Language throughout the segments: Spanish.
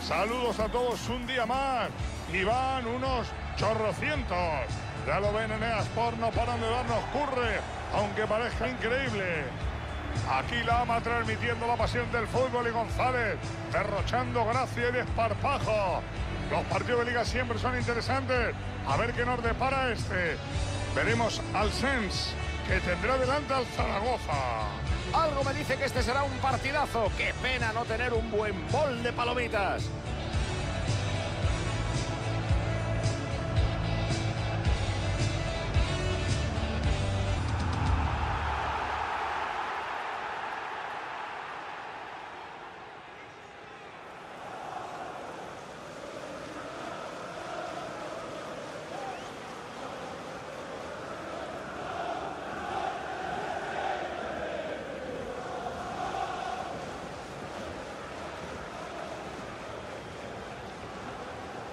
Saludos a todos un día más. Y van unos chorrocientos. Ya lo ven en Easport, no paran de darnos curre, aunque parezca increíble. Aquí la ama transmitiendo la pasión del fútbol y González derrochando gracia y desparpajo. Los partidos de liga siempre son interesantes. A ver qué nos depara este. Veremos al Sens, que tendrá delante al Zaragoza. Algo me dice que este será un partidazo. Qué pena no tener un buen bol de palomitas.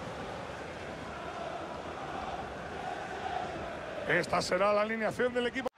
Esta será la alineación del equipo.